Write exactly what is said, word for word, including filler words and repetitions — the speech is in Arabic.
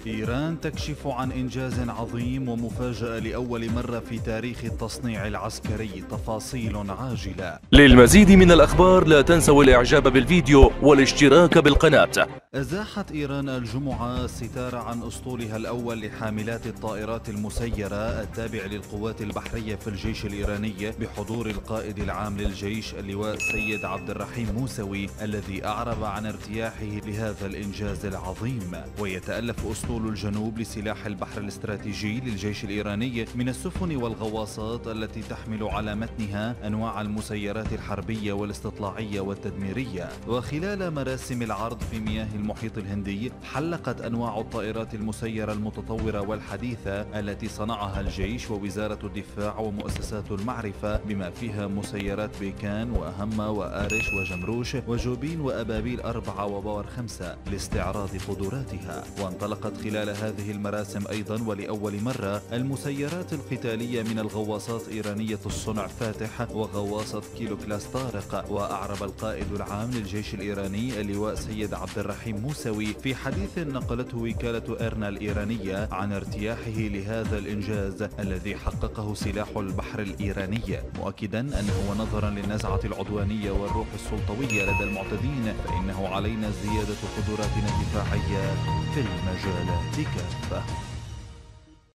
إيران تكشف عن إنجاز عظيم ومفاجأة لأول مرة في تاريخ التصنيع العسكري. تفاصيل عاجلة. للمزيد من الأخبار لا تنسوا الإعجاب بالفيديو والاشتراك بالقناة. أزاحت إيران الجمعة الستار عن أسطولها الأول لحاملات الطائرات المسيرة التابع للقوات البحرية في الجيش الإيراني بحضور القائد العام للجيش اللواء سيد عبد الرحيم موسوي، الذي أعرب عن ارتياحه لهذا الإنجاز العظيم. ويتألف أسطول الجنوب لسلاح البحر الاستراتيجي للجيش الإيراني من السفن والغواصات التي تحمل على متنها أنواع المسيرات الحربية والاستطلاعية والتدميرية. وخلال مراسم العرض في مياه المحيط الهندي حلقت أنواع الطائرات المسيرة المتطورة والحديثة التي صنعها الجيش ووزارة الدفاع ومؤسسات المعرفة، بما فيها مسيرات بيكان وأهمة وآرش وجمروش وجوبين وأبابيل أربعة وباور خمسة لاستعراض قدراتها. وانطلقت خلال هذه المراسم أيضا ولأول مرة المسيرات القتالية من الغواصات إيرانية الصنع فاتح وغواصة كيلو كلاس طارق. وأعرب القائد العام للجيش الإيراني اللواء سيد عبد الرحيم موسوي في حديث نقلته وكالة إيرنا الإيرانية عن ارتياحه لهذا الإنجاز الذي حققه سلاح البحر الإيراني، مؤكدا أنه نظرا للنزعة العدوانية والروح السلطوية لدى المعتدين فإنه علينا زيادة قدراتنا الدفاعية في المجالات كافة.